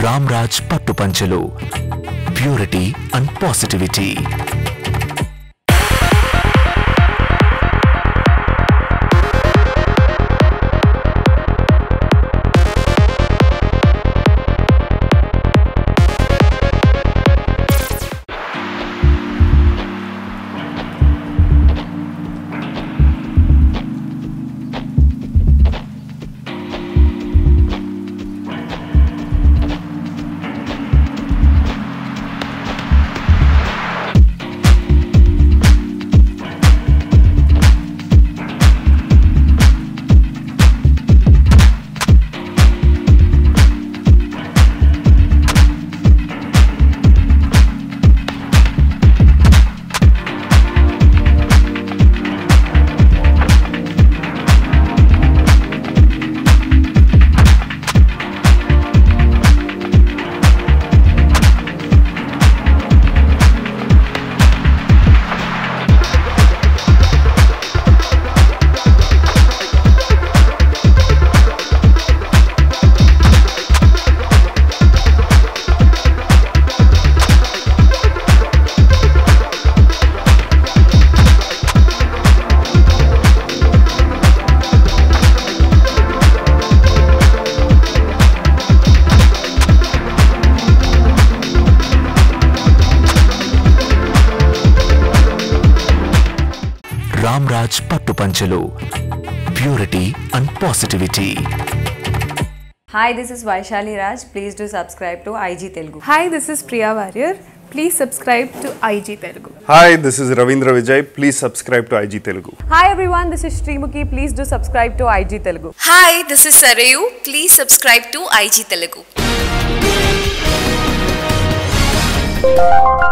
రామ్రాజ్ పట్టు పంచలు purity and positivity. Ramraj పట్టు పంచలు purity and positivity. Hi, this is Vaishali Raj. Please do subscribe to IG Telugu. Hi, this is Priya Warrior. Please subscribe to IG Telugu. Hi, this is Ravindra Vijay. Please subscribe to IG Telugu. Hi everyone, this is Srimuki. Please do subscribe to IG Telugu. Hi, this is Sarayu. Please subscribe to IG Telugu.